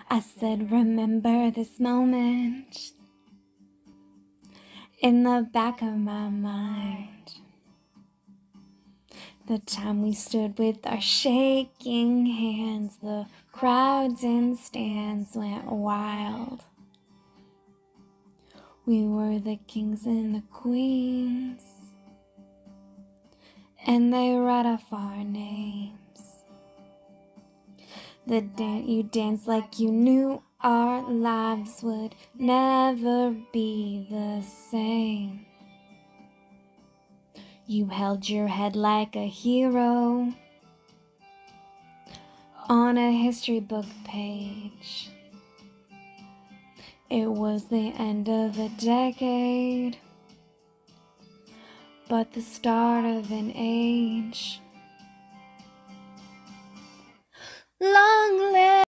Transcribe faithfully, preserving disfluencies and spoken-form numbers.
I said, remember this moment in the back of my mind. The time we stood with our shaking hands, the crowds in stands went wild. We were the kings and the queens, and they read off our names. The dan- you danced like you knew our lives would never be the same. You held your head like a hero on a history book page. It was the end of a decade, but the start of an age. Long live